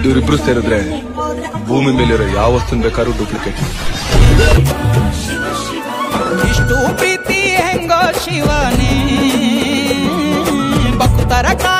ಇವರಿಬ್ರು ಸೇರಿದ್ರೆ ಭೂಮಿ ಮೇಲಿರೋ ಯಾವ ವಸ್ತುನ್ ಬೇಕಾದ್ರೂ ಡೂಪ್ಲಿಕೇಟ್. ಇಷ್ಟು ಪ್ರೀತಿ ಹೆಂಗೋ ಶಿವನೇ ಭಕ್ತರ